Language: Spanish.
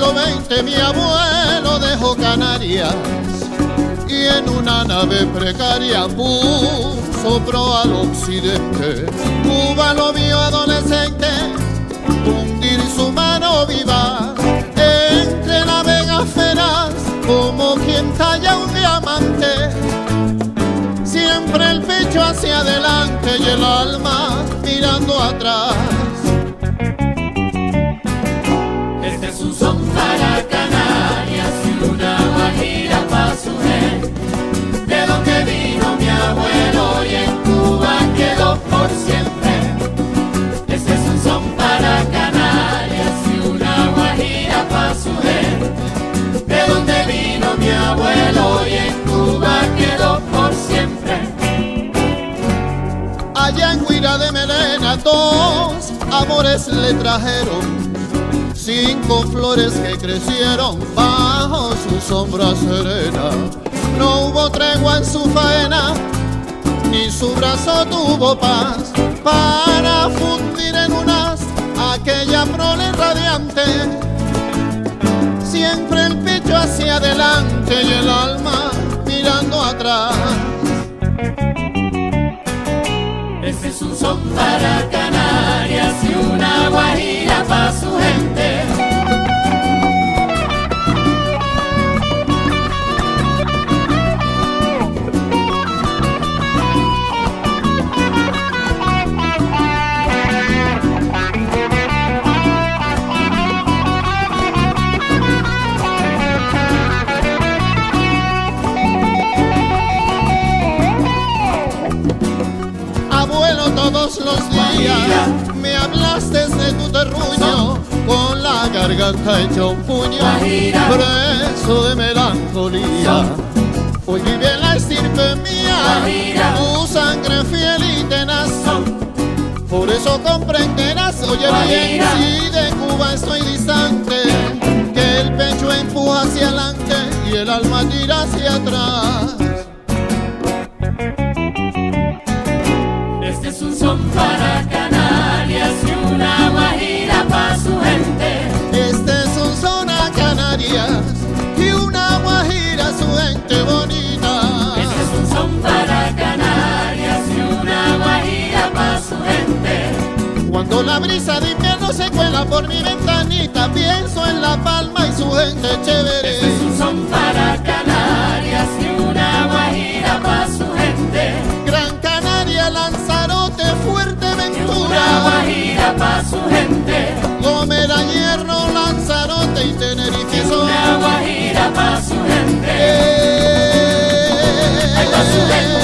siglo XX mi abuelo dejó Canarias y en una nave precaria puso pro al occidente. Cuba lo vio adolescente hundir su mano viva entre la vega feraz como quien talla un diamante. Siempre el pecho hacia adelante y el alma mirando atrás. Este es un son para Canarias y una guajira para su gente. De donde vino mi abuelo y en Cuba quedó por siempre. Este es un son para Canarias y una guajira para su gente. De donde vino mi abuelo y en Cuba quedó por siempre. Allá en Guira de Melena dos amores le trajeron 5 flores que crecieron bajo su sombra serena. No hubo tregua en su faena, ni su brazo tuvo paz para fundir en unas aquella prole radiante. Siempre el pecho hacia adelante y el alma mirando atrás. Este es un son para Canarias y una guajira para su gente. Todos los días me hablaste de tu terruño, con la garganta hecha un puño, preso de melancolía. Hoy vive la estirpe mía, tu sangre fiel y tenaz. Por eso comprenderás, oye bien, si de Cuba estoy distante, que el pecho empuja hacia adelante y el alma tira hacia atrás. Este es un son para Canarias y una guajira para su gente. Este es un son a Canarias y una guajira su gente bonita. Este es un son para Canarias y una guajira para su gente. Cuando la brisa de invierno se cuela por mi ventanita, pienso en La Palma y su gente chévere. Este es un son para Canarias y una guajira para su gente. Gran Canaria, Lanzarote, Fuerteventura, una guajira para su gente. Gomera, Hierro, Lanzarote y Tenerife son una guajira para su gente. Ay, pa' su gente.